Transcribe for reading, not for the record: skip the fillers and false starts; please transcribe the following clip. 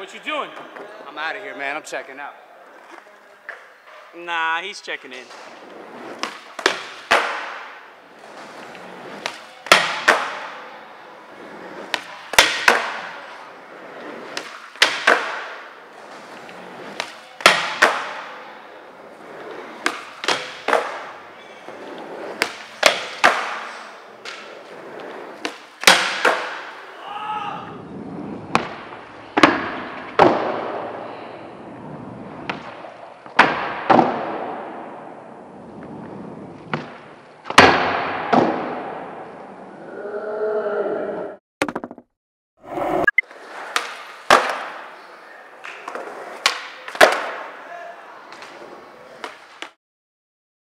what you doing? I'm out of here, man. I'm checking out. Nah, he's checking in.